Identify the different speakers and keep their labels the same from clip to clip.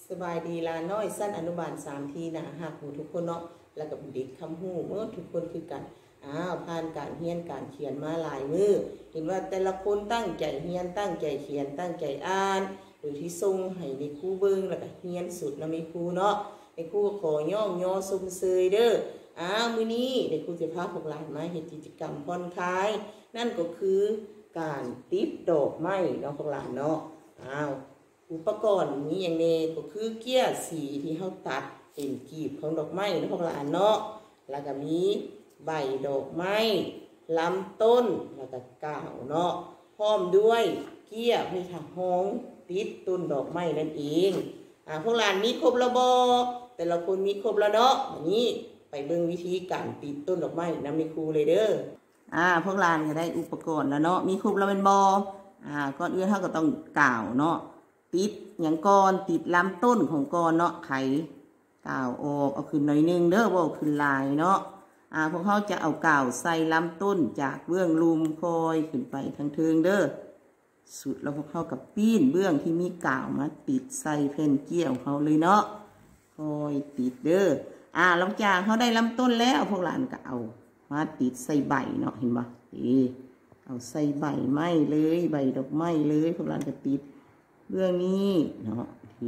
Speaker 1: สบายดีลาน้อยสั้นอนุบาล3ทีนะหักหมู่ทุกคนเนาะแล้วกับเด็กคำหูเมื่อทุกคนคือกันผ่านการเรียนการเขียนมาหลายมือเห็นว่าแต่ละคนตั้งใจเรียนตั้งใจเขียนตั้งใจอ่านโดยที่ทรงให้ในครูเบิ้งแล้วก็เรียนสุดนะมีครูเนาะในครูขอย่องย่อซุ่มเซยเด้อมื้อนี้ในครูจะพาพวกหลานมาเฮ็ดกิจกรรมผ่อนคลายนั่นก็คือการติดดอกไม้เนาะพวกหลานเนาะอุปกรณ์นี้อย่างนี้ก็คือเกี้ยสีที่เขาตัดเป็นกีบของดอกไม้นะพวกหลานเนาะแล้วก็มีใบดอกไม้ลำต้นแล้วก็ก้าวเนาะพร้อมด้วยเกี้ยเพื่อทำห้องติดต้นดอกไม้นั่นเองพวกหลานมีครบแล้วบ่แต่ละคนมีครบแล้วเนาะวันนี้ไปเบิ่งวิธีการติดต้นดอกไม้นำในครูเลยเด้อพวกหลานก็ได้อุปกรณ์แล้วเนาะมีครบแล้วเป็นบ่ก่อนอื่นเขาก็ต้องกล่าวเนาะติดอย่างก่อนติดลำต้นของก่อนเนาะไขกาวออกเอาขึ้นหน่อยนึงเด้อบ่ขึ้นลายเนาะพวกเขาจะเอากาวใส่ลำต้นจากเบื้องลุมคอยขึ้นไปทางเทิงเด้อสุดแล้วพวกเขากับปีนเบื้องที่มีกาวมาติดใส่แผ่นเกี่ยวเขาเลยเนาะคอยติดเด้อหลังจากเขาได้ลำต้นแล้วพวกหลานก็เอามาติดใส่ใบเนาะเห็นปะเอาใส่ใบไม้เลยใบดอกไม้เลยพวกหลานก็ติดเรื่องนี้เนาะ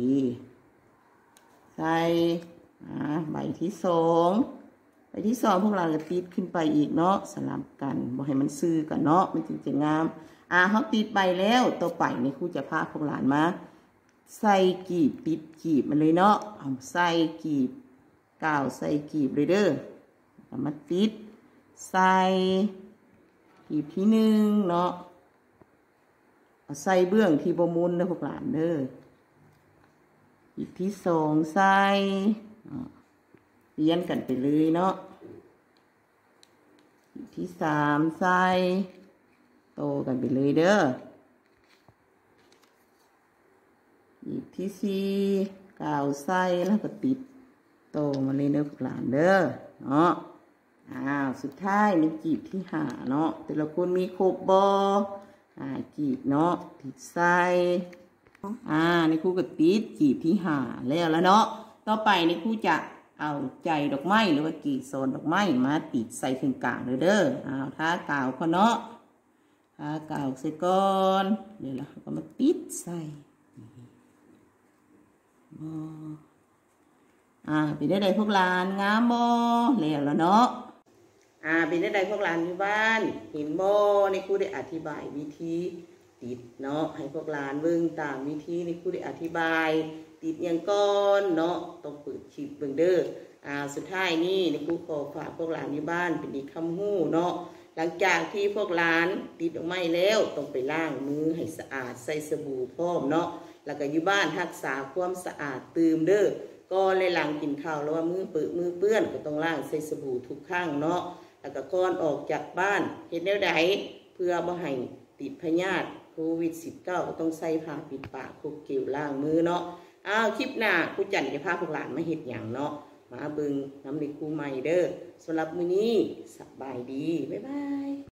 Speaker 1: ใส่ใบที่สองพวกเราจะติดขึ้นไปอีกเนาะสลับกันบอกให้มันซื้อกันเนาะมันจึงจะงามเขาติดใบแล้วต่อไปนี่ครูจะพาพวกหลานมาใส่กีบติดกีบมันเลยเนาะเอาใส่กีบกาวใส่กีบเลยเด้อมาติดใส่กีบที่หนึ่งเนาะใส่เบื้องที่บมุนนะพวกหลานเด้ออีกที่สองใส่เรียนกันไปเลยเนาะอีกที่สามใส่โตกันไปเลยเด้ออีกที่สี่กาวใส่แล้วก็ติดโตมาเลยเด้อพวกหลานเด้อเนาะสุดท้ายในกีบที่ห้าเนาะแต่ละคนมีครบบ่กีบเนาะติดใส่ในครูก็ติดกีบที่ห้าแล้วเนาะต่อไปในครูจะเอาใจดอกไม้หรือว่ากีบโซนดอกไม้มาติดใส่ถึงกลางเลยเด้อทากาวเขาเนาะทากาวใส่ก่อนเดี๋ยวเราก็มาติดใส่เป็นได้พวกหลานงามบ่แล้วเนาะเป็นได้พวกหลานอยู่บ้านเห็นบ่ในครูได้อธิบายวิธีติดเนาะให้พวกหลานเบิ่งตามวิธีในครูได้อธิบายติดอย่างก้อนเนาะต้องเปิดคลิปเบิ่งเด้อสุดท้ายนี่ในครูขอฝากพวกหลานอยู่บ้านเป็นอีกคำหู้เนาะหลังจากที่พวกหลานติดออกไม้แล้วต้องไปล้างมือให้สะอาดใส่สบู่พร้อมเนาะแล้วก็อยู่บ้านรักษาความสะอาดตื่มเด้อก่อนเลยหลังกินข้าวแล้วว่ามือเปื้อนก็ต้องล้างใส่สบู่ทุกครั้งเนาะแล้วก็ก่อนออกจากบ้านเฮ็ดแนวใดเพื่อบ่ให้ติดพยาธิโควิด-19 ก็ต้องใส่ผ้าปิดปากคุกเกลียวล้างมือเนาะคลิปหน้าครูจันทร์จะพาพวกหลานมาเฮ็ดหยังเนาะมาเบิ่งน้ำในครูใหม่เด้อสำหรับมื้อนี้สบายดีบ๊ายบาย